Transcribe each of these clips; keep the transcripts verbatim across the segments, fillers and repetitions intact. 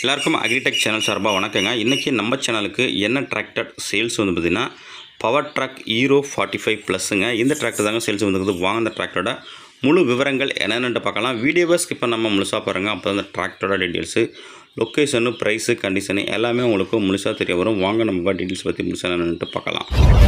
எல்லாருக்கும் agritech channel சார்பாக வணக்கங்க. இன்றைக்கி நம்ம சேனலுக்கு என்ன டிராக்டர் சேல்ஸ் வந்து பார்த்திங்கன்னா Powertrac hero forty five ப்ளஸ்ஸுங்க. இந்த டிராக்டர் தாங்க சேல்ஸ் வந்துருக்குது. வாங்க அந்த டிராக்டரோட முழு விவரங்கள் என்னென்னு பார்க்கலாம். வீடியோவை ஸ்கிப் பண்ணாமல் முழுசாக பாருங்கள். அப்போ அந்த டிராக்டரோட டீட்டெயில்ஸு, லொக்கேஷனு, ப்ரைஸு, கண்டிஷனு எல்லாமே உங்களுக்கு முழுசாக தெரிய வரும். வாங்க நம்ம டீட்டெயில்ஸ் பற்றி முழுசாக என்னென்னு பார்க்கலாம்.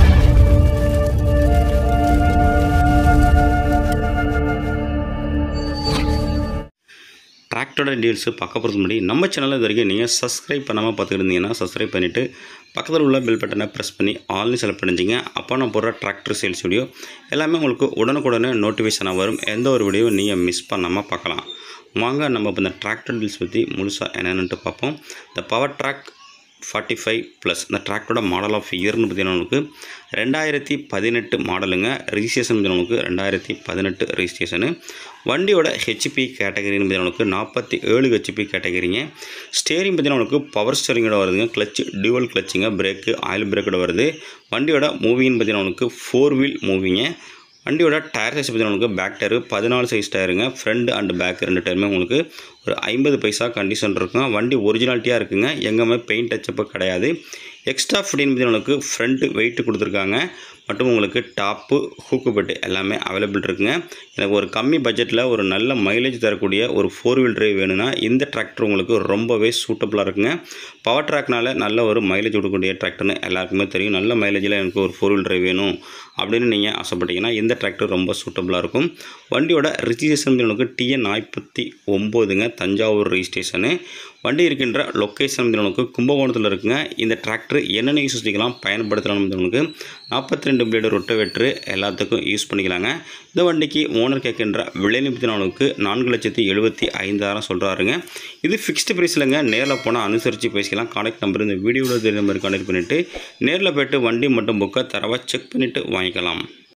டிராக்டரோட டீல்ஸு பார்க்க போகிறது முன்னாடி நம்ம சேனலில் இது வரைக்கும் நீங்கள் சப்ஸ்கிரைப் பண்ணாமல் பார்த்துக்கிட்டீங்கன்னா சப்ஸ்கிரைப் பண்ணிவிட்டு பக்கத்தில் உள்ள பெல் பட்டனை ப்ரெஸ் பண்ணி ஆல்னு செலக்ட் பண்ணிச்சிங்க. அப்போ நான் போடுற டிராக்டர் சேல்ஸ் வீடியோ எல்லாமே உங்களுக்கு உடனுக்குடனே நோட்டிஃபிகேஷனாக வரும். எந்த ஒரு வீடியோ நீங்கள் மிஸ் பண்ணாமல் பார்க்கலாம். வாங்க நம்ம இப்போ இந்த டிராக்டர் டீல்ஸ் பற்றி முழுசாக என்னென்னுட்டு பார்ப்போம். இந்த Powertrac forty five plus இந்த டிராக்டரோட மாடல் ஆஃப் இயர்னு பார்த்தீங்கன்னா உங்களுக்கு ரெண்டாயிரத்தி பதினெட்டு மாடலுங்க. ரிஜிஸ்ட்ரேஷன் பார்த்தீங்கன்னா உங்களுக்கு ரெண்டாயிரத்தி பதினெட்டு ரிஜிஸ்ட்ரேஷனு. வண்டியோட ஹெச்பி கேட்டகரின்னு பார்த்தீங்கன்னா உங்களுக்கு நாற்பத்தி ஏழு ஹெச்பி கேட்டகரிங்க. ஸ்டேரிங் பார்த்தீங்கன்னா உங்களுக்கு பவர் ஸ்டேரிங்கோட வருதுங்க. கிளச்சு டியூவல் கிளச்சுங்க. பிரேக்கு ஆயில் பிரேக்கோட வருது. வண்டியோட மூவிங்னு பார்த்தீங்கன்னா உங்களுக்கு ஃபோர் வீல் மூவிங்க. வண்டியோட டயர் சைஸ் பார்த்தீங்கன்னா உங்களுக்கு பேக் டயரு பதினாலு சைஸ் டயருங்க. ஃப்ரண்ட் அண்ட் பேக் ரெண்டு டயருமே உங்களுக்கு ஒரு ஐம்பது பைசா கண்டிஷன் இருக்குங்க. வண்டி ஒரிஜினாலிட்டியாக இருக்குங்க. எங்கேயுமே பெயிண்ட் டச்சப்பு கிடையாது. எக்ஸ்ட்ரா ஃபிட்டிங் பார்த்தீங்கன்னா உங்களுக்கு ஃப்ரண்ட் வெயிட்டு கொடுத்துருக்காங்க. மற்றும் உங்களுக்கு டாப்பு ஹூக்கு பெட்டு எல்லாமே அவைலபிள் இருக்குங்க. எனக்கு ஒரு கம்மி பட்ஜெட்டில் ஒரு நல்ல மைலேஜ் தரக்கூடிய ஒரு ஃபோர் வீல் டிரைவ் வேணும்னா இந்த டிராக்டர் உங்களுக்கு ரொம்பவே சூட்டபுளாக இருக்குங்க. பவர் ட்ராக்னால நல்ல ஒரு மைலேஜ் கொடுக்கக்கூடிய டிராக்டர்னு எல்லாருக்குமே தெரியும். நல்ல மைலேஜில் எனக்கு ஒரு ஃபோர் வீல் டிரைவ் வேணும் அப்படின்னு நீங்கள் ஆசைப்பட்டீங்கன்னா இந்த டிராக்டர் ரொம்ப சூட்டபுளாக இருக்கும். வண்டியோட ரிஜிஸ்ட்ரேஷன் உங்களுக்கு டிஎன் நாற்பத்தி ஒம்போதுங்க. தஞ்சாவூர் ரிஜிஸ்ட்ரேஷனு. வண்டி இருக்கின்ற லொக்கேஷன் உங்களுக்கு கும்பகோணத்தில் இருக்குங்க. இந்த டிராக்டர் என்னென்ன யூஸ் பண்ணிக்கலாம் பயன்படுத்தலாம் உங்களுக்கு நாற்பத்தி ரெண்டு பிளேடு ரொட்டவேட்ரு எல்லாத்துக்கும் யூஸ் பண்ணிக்கலாங்க. இந்த வண்டிக்கு ஓனர் கேட்கின்ற விலை நிமித்தினவனுக்கு நான்கு லட்சத்தி எழுபத்தி ஐந்தாயிரம் சொல்கிறாருங்க. இது ஃபிக்ஸ்டு ப்ரைஸ் இல்லைங்க. நேரில் போனால் அனுசரித்து பேசிக்கலாம். கான்டாக்ட் நம்பர் இந்த வீடியோவில் தெரிஞ்ச மாதிரி கான்டாக்ட் பண்ணிவிட்டு நேரில் போய்ட்டு வண்டி மட்டும் புக்கை தரவை செக் பண்ணிவிட்டு வாங்கிக்கலாம்.